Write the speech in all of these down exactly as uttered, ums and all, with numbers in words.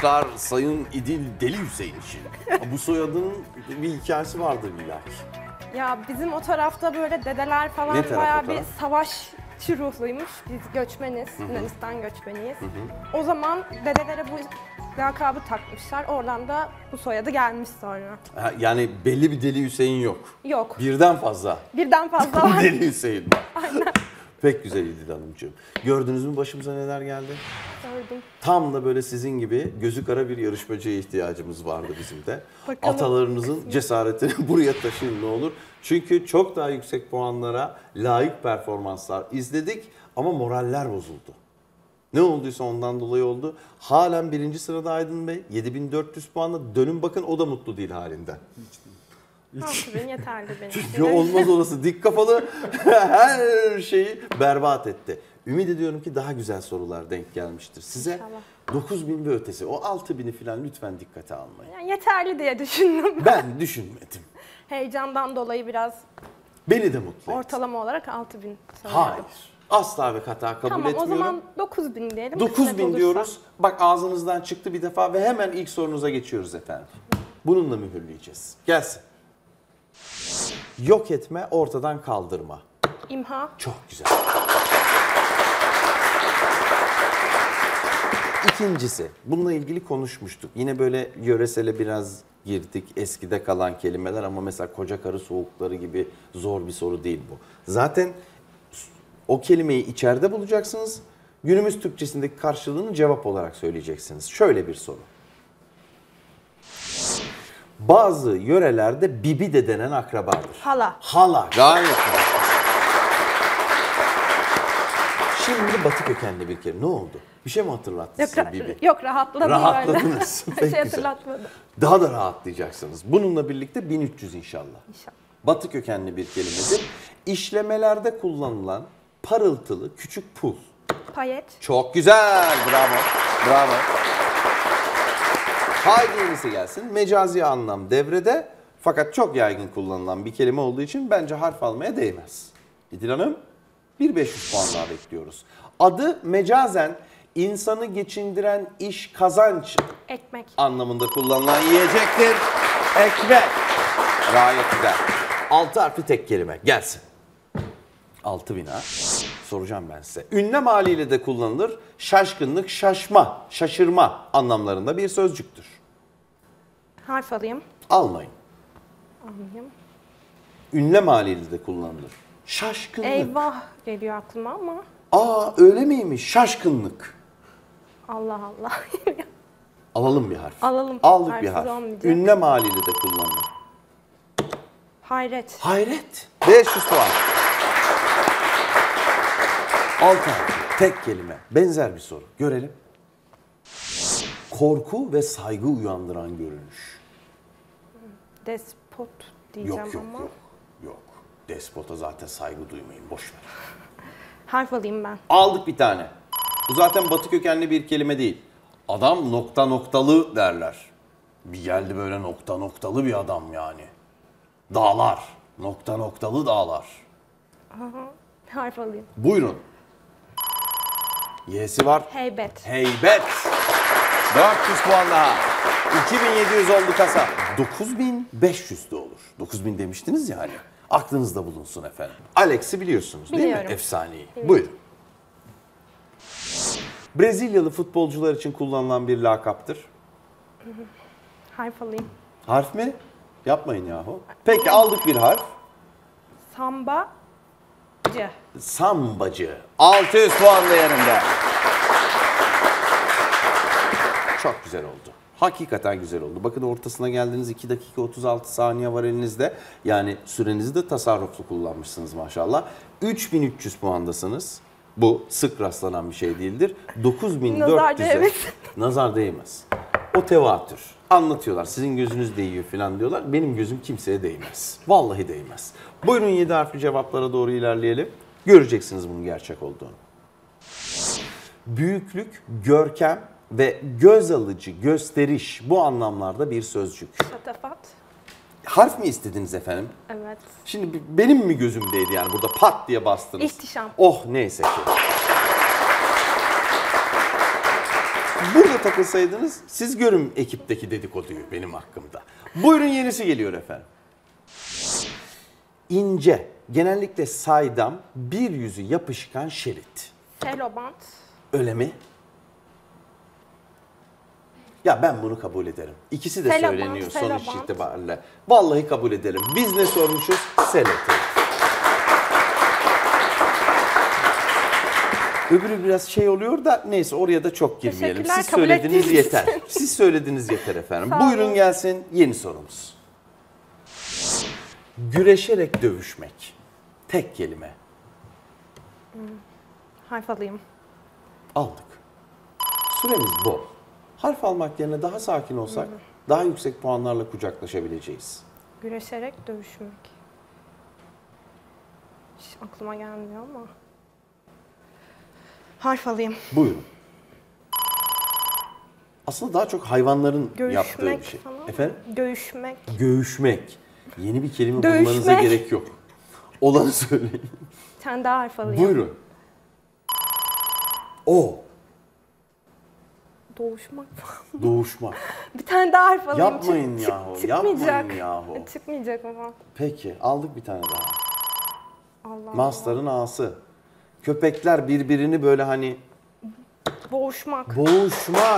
alkışlar Sayın İdil Deli Hüseyin için. Bu soyadının bir hikayesi vardır illaki. Ya bizim o tarafta böyle dedeler falan Ne taraf bayağı o bir taraf? savaşçı ruhluymuş. Biz göçmeniz, Hı hı. Yunanistan göçmeniyiz. Hı hı. O zaman dedelere bu lakabı takmışlar. Oradan da bu soyadı gelmiş sonra. Ha, yani belli bir Deli Hüseyin yok. Yok. Birden fazla. Birden fazla var. Deli Hüseyin var. Aynen. Pek güzel İdil Hanımcığım. Gördünüz mü başımıza neler geldi? Gördüm. Tam da böyle sizin gibi gözü kara bir yarışmacıya ihtiyacımız vardı bizim de. Bakalım. Atalarınızın cesaretini buraya taşıyın ne olur. Çünkü çok daha yüksek puanlara layık performanslar izledik ama moraller bozuldu. Ne olduysa ondan dolayı oldu. Halen birinci sırada Aydın Bey. yedi bin dört yüz puanla dönün bakın o da mutlu değil halinden. altı bin yeterli benim. Çünkü olmaz olası dik kafalı her şeyi berbat etti. Ümit ediyorum ki daha güzel sorular denk gelmiştir size. İnşallah. dokuz bin ve ötesi. O altı bini falan lütfen dikkate almayın. Yani yeterli diye düşündüm. Ben düşünmedim. Heyecandan dolayı biraz Beni de mutlu et. ortalama olarak altı bin sanıyorum. Hayır. Asla ve hata kabul Tamam etmiyorum. o zaman dokuz bin diyelim. dokuz kısmet bin olursa. diyoruz. Bak ağzınızdan çıktı bir defa ve hemen ilk sorunuza geçiyoruz efendim. Bununla mühürleyeceğiz. Gelsin. Yok etme, ortadan kaldırma. İmha. Çok güzel. İkincisi, bununla ilgili konuşmuştuk. Yine böyle yöresele biraz girdik. Eskide kalan kelimeler ama mesela koca karı soğukları gibi zor bir soru değil bu. Zaten o kelimeyi içeride bulacaksınız. Günümüz Türkçesindeki karşılığını cevap olarak söyleyeceksiniz. Şöyle bir soru. Bazı yörelerde bibi de denen akrabadır. Hala. Hala. Gayet güzel. Şimdi batı kökenli bir kelime. Ne oldu? Bir şey mi hatırlattı Yok, size ra- Bibi? yok rahatladım. Rahatladınız. Bir Pek şey güzel. hatırlatmadı. Daha da rahatlayacaksınız. Bununla birlikte bin üç yüz inşallah. İnşallah. Batı kökenli bir kelimedir. İşlemelerde kullanılan parıltılı küçük pul. Payet. Çok güzel. Bravo. Bravo. Haydi yenisi gelsin. Mecazi anlam devrede fakat çok yaygın kullanılan bir kelime olduğu için bence harf almaya değmez. İdil Hanım, bir bin beş yüz puan daha bekliyoruz. Adı mecazen insanı geçindiren iş, kazanç Ekmek. anlamında kullanılan yiyecektir. Ekmek. Gayet güzel. Altı harfli tek kelime. Gelsin. Altı bina. Soracağım ben size. Ünlem haliyle de kullanılır. Şaşkınlık, şaşma, şaşırma anlamlarında bir sözcüktür. Harf alayım. Almayın. Alayım. Ünlem haliyle de kullanılır. Şaşkınlık. Eyvah geliyor aklıma ama. Aa öyle miymiş? Şaşkınlık. Allah Allah. Alalım bir harf. Alalım. Aldık bir Harfsiz harf. olmayacak. Ünlem haliyle de kullanılır. Hayret. Hayret. beş yüz puan. Altı harfli tek kelime. Benzer bir soru. Görelim. Korku ve saygı uyandıran görünüş. Despot diyeceğim Yok yok ama. yok. Yok. Despota zaten saygı duymayın. Boş ver. Harf alayım ben. Aldık bir tane. Bu zaten batı kökenli bir kelime değil. Adam nokta noktalı derler. Bir geldi böyle nokta noktalı bir adam yani. Dağlar. Nokta noktalı dağlar. Aha. Harf alayım. Buyurun. Y'si var. Heybet. Heybet. dört yüz puan daha. iki bin yedi yüz oldu kasa. dokuz bin beş yüz de olur. dokuz bin demiştiniz ya hani. Aklınızda bulunsun efendim. Alex'i biliyorsunuz değil Biliyorum. mi? Efsaneyi. Buyurun. Brezilyalı futbolcular için kullanılan bir lakaptır. Harf alayım. Harf mi? Yapmayın yahu. Peki aldık bir harf. Sambacı. Sambacı. altı yüz puan değerinde. Çok güzel oldu. Hakikaten güzel oldu. Bakın ortasına geldiniz, iki dakika otuz altı saniye var elinizde. Yani sürenizi de tasarruflu kullanmışsınız maşallah. üç bin üç yüz puandasınız. Bu sık rastlanan bir şey değildir. dokuz bin dört yüze Nazar değmez. nazar değmez. O tevatür. Anlatıyorlar. Sizin gözünüz değiyor falan diyorlar. Benim gözüm kimseye değmez. Vallahi değmez. Buyurun yedi harfli cevaplara doğru ilerleyelim. Göreceksiniz bunun gerçek olduğunu. Büyüklük, görkem ve göz alıcı, gösteriş bu anlamlarda bir sözcük. Şatafat. Harf mi istediniz efendim? Evet. Şimdi benim mi gözümdeydi yani burada pat diye bastınız? İhtişam. Oh neyse ki. burada takılsaydınız siz görün ekipteki dedikoduyu benim hakkımda. Buyurun yenisi geliyor efendim. İnce, genellikle saydam, bir yüzü yapışkan şerit. Selobant. Öyle mi? Ya ben bunu kabul ederim. İkisi de Selobant, söyleniyor sonuç selobant. itibariyle. Vallahi kabul ederim. Biz ne sormuşuz? Seloteyp. Öbürü biraz şey oluyor da neyse oraya da çok girmeyelim. Teşekkürler, Siz kabul söylediniz ettiğiniz yeter. için. Siz söylediniz yeter efendim. Sağ Buyurun olun. gelsin yeni sorumuz. Güreşerek dövüşmek. Tek kelime. Harf alayım. Aldık. Süremiz bol. Harf almak yerine daha sakin olsak daha yüksek puanlarla kucaklaşabileceğiz. Güreşerek dövüşmek. Hiç aklıma gelmiyor ama. Harf alayım. Buyurun. Aslında daha çok hayvanların yaptığı bir Görüşmek şey. falan. Efendim? Göğüşmek. Göğüşmek. Yeni bir kelime Dövüşmek. bulmanıza gerek yok. Olanı söyleyin. Bir tane daha harf alayım. Buyurun. O. Doğuşmak falan. Doğuşmak. Bir tane daha harf alayım. Yapmayın Çık- yahu, çık- yapmayın çıkmayacak. yahu. Çıkmayacak ama. Peki aldık bir tane daha. Allah Allah. Master'ın A'sı. Köpekler birbirini böyle hani Boğuşmak. boğuşmak.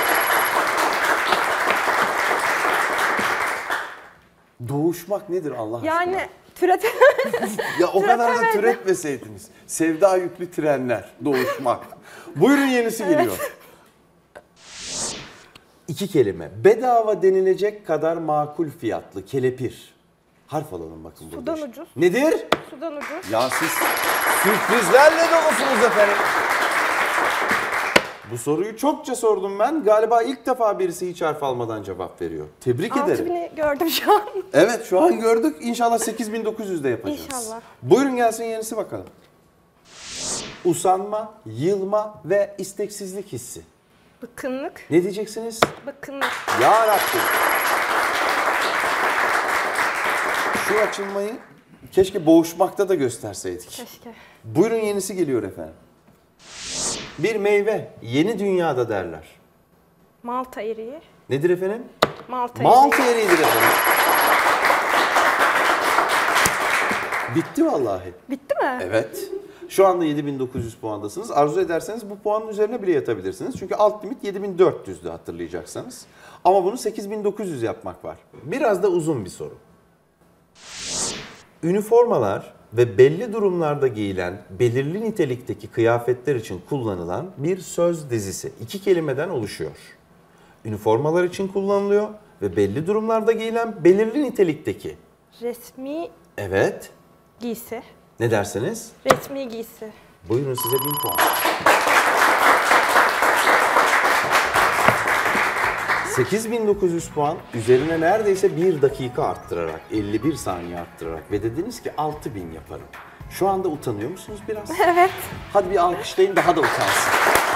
Doğuşmak nedir Allah aşkına? Yani türete... Ya o kadar da Türetemedim. türetmeseydiniz. Sevda yüklü trenler, doğuşmak. Buyurun yenisi geliyor. İki kelime. Bedava denilecek kadar makul fiyatlı kelepir. Harf alalım bakın burada. Sudan ucuz. Nedir? Sudan ucuz. Ya siz sürprizlerle dolusunuz efendim. Bu soruyu çokça sordum ben. Galiba ilk defa birisi hiç harf almadan cevap veriyor. Tebrik altı ederim. bini gördüm şu an. Evet şu an gördük. İnşallah sekiz bin dokuz yüzde yapacağız. İnşallah. Buyurun gelsin yenisi bakalım. Usanma, yılma ve isteksizlik hissi. Bıkkınlık. Ne diyeceksiniz? Bıkkınlık. Ya Rabbim. Şu açılmayı keşke boğuşmakta da gösterseydik. Keşke. Buyurun yenisi geliyor efendim. Bir meyve, yeni dünyada derler. Malta eriği. Nedir efendim? Malta, Malta eriği. eriğidir efendim. Bitti vallahi. Bitti mi? Evet. Şu anda yedi bin dokuz yüz puandasınız. Arzu ederseniz bu puanın üzerine bile yatabilirsiniz. Çünkü alt limit yedi bin dört yüzdü hatırlayacaksanız. Ama bunu sekiz bin dokuz yüz yapmak var. Biraz da uzun bir soru. Üniformalar ve belli durumlarda giyilen belirli nitelikteki kıyafetler için kullanılan bir söz dizisi iki kelimeden oluşuyor. Üniformalar için kullanılıyor ve belli durumlarda giyilen belirli nitelikteki. Resmi Evet. giysi. Ne dersiniz? Resmi giysi. Buyurun size bin puan. sekiz bin dokuz yüz puan üzerine neredeyse bir dakika arttırarak, elli bir saniye arttırarak ve dediniz ki altı bin yaparım. Şu anda utanıyor musunuz biraz? Evet. Hadi bir alkışlayın daha da utansın.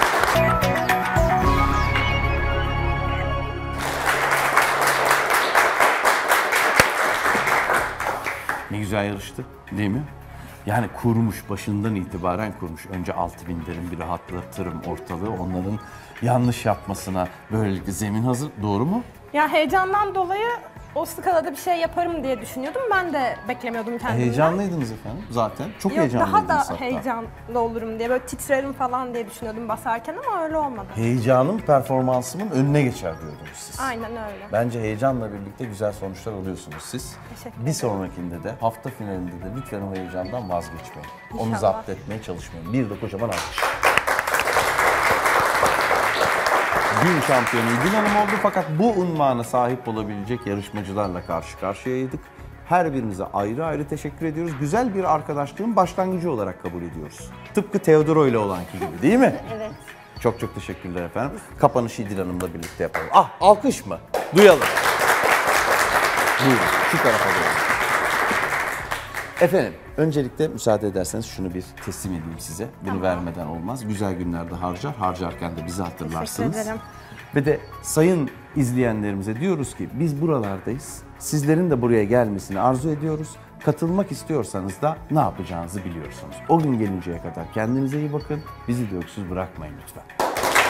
Ne güzel yarıştı değil mi? Yani kurmuş, başından itibaren kurmuş. Önce altı bin derim, bir rahatlatırım ortalığı. Onların yanlış yapmasına böylelikle zemin hazır. Doğru mu? Ya heyecandan dolayı o skalada bir şey yaparım diye düşünüyordum. Ben de beklemiyordum kendimden. Heyecanlıydınız efendim zaten. Çok Yok, heyecanlıydınız daha da hatta. heyecanlı olurum diye, böyle titrerim falan diye düşünüyordum basarken ama öyle olmadı. Heyecanım performansımın önüne geçer diyordunuz siz. Aynen öyle. Bence heyecanla birlikte güzel sonuçlar alıyorsunuz siz. Teşekkür Bir ederim. sonrakinde de hafta finalinde de lütfen o heyecandan vazgeçmeyin. Onu İnşallah. zapt etmeye çalışmayın. Bir de kocaman alkış. Gün şampiyonu İdil Hanım oldu fakat bu unvana sahip olabilecek yarışmacılarla karşı karşıyaydık. Her birinize ayrı ayrı teşekkür ediyoruz. Güzel bir arkadaşlığın başlangıcı olarak kabul ediyoruz. Tıpkı Teodoro ile olanki gibi değil mi? Evet. Çok çok teşekkürler efendim. Kapanışı İdil Hanım'la birlikte yapalım. Ah alkış mı? Duyalım. Buyurun şu tarafa doğru. Efendim öncelikle müsaade ederseniz şunu bir teslim edeyim size. Bunu Tamam. vermeden olmaz. Güzel günlerde harcar. Harcarken de bizi hatırlarsınız. Teşekkür ederim. Ve de sayın izleyenlerimize diyoruz ki biz buralardayız. Sizlerin de buraya gelmesini arzu ediyoruz. Katılmak istiyorsanız da ne yapacağınızı biliyorsunuz. O gün gelinceye kadar kendinize iyi bakın. Bizi de öksüz bırakmayın lütfen.